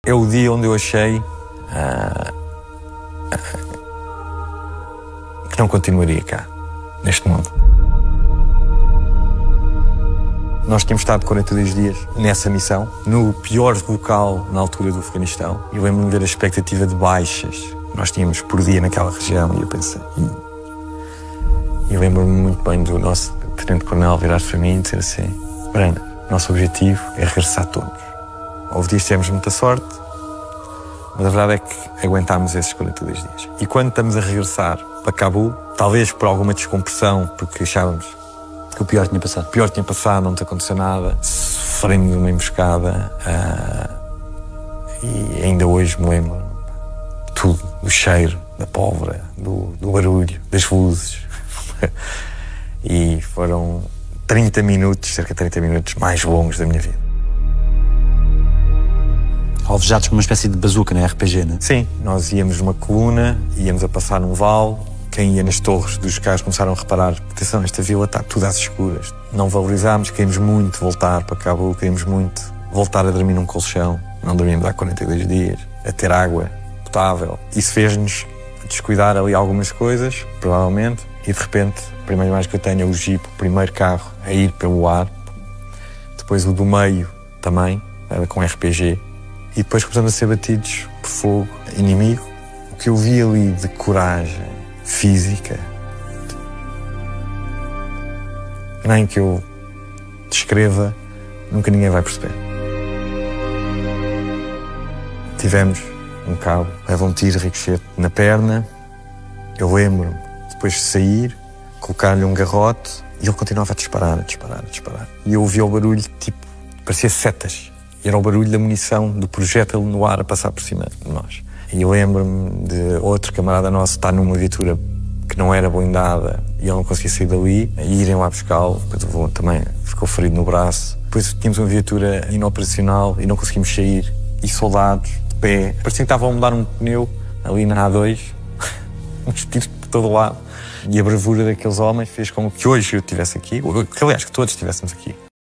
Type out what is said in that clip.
é o dia onde eu achei que não continuaria cá, neste mundo. Nós tínhamos estado 42 dias nessa missão, no pior local na altura do Afeganistão. Eu lembro-me de ver a expectativa de baixas que nós tínhamos por dia naquela região e eu pensei... E lembro-me muito bem do nosso tenente-coronel virar-se para mim e dizer assim: Brana, nosso objetivo é regressar todos. Houve dias que tivemos muita sorte, mas a verdade é que aguentámos esses 42 dias. E quando estamos a regressar para Cabul, talvez por alguma descompressão, porque achávamos que o pior tinha passado. O pior tinha passado, não te aconteceu nada, sofremos uma emboscada e ainda hoje me lembro tudo, do cheiro, da pólvora, do barulho, das luzes. E foram 30 minutos, cerca de 30 minutos mais longos da minha vida. Alvejados com uma espécie de bazuca na RPG, não é? Sim, nós íamos numa coluna, íamos a passar num vale. Quem ia nas torres dos carros começaram a reparar: atenção, esta vila está tudo às escuras. Não valorizámos, queríamos muito voltar para Cabul, queríamos muito voltar a dormir num colchão. Não dormíamos há 42 dias, a ter água potável. Isso fez-nos descuidar ali algumas coisas, provavelmente, e de repente, a primeira imagem que eu tenho é o Jeep, o primeiro carro a ir pelo ar. Depois o do meio também, era com RPG. E depois começamos a ser batidos por fogo inimigo. O que eu vi ali de coragem física, nem que eu descreva, nunca ninguém vai perceber. Tivemos um cabo, leva um tiro ricochete na perna. Eu lembro-me, depois de sair, colocar-lhe um garrote e ele continuava a disparar, a disparar, a disparar. E eu ouvia o barulho, tipo, parecia setas. E era o barulho da munição, do projétil no ar a passar por cima de nós. E eu lembro-me de outro camarada nosso estar numa viatura que não era blindada e ele não conseguia sair dali, e irem lá buscá-lo. Depois o voo também ficou ferido no braço. Depois tínhamos uma viatura inoperacional e não conseguimos sair. E soldados, de pé, parecia que estavam a mudar um pneu ali na A2, uns tiros por todo lado. E a bravura daqueles homens fez com que hoje eu estivesse aqui, ou que aliás que todos estivéssemos aqui.